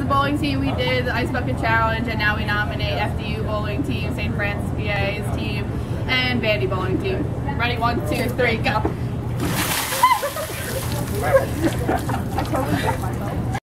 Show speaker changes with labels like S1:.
S1: the bowling team, we did the Ice Bucket Challenge, and now we nominate FDU bowling team, St. Francis VA's team, and Vandy bowling team. Ready? 1, 2, 3, go! I totally hit myself.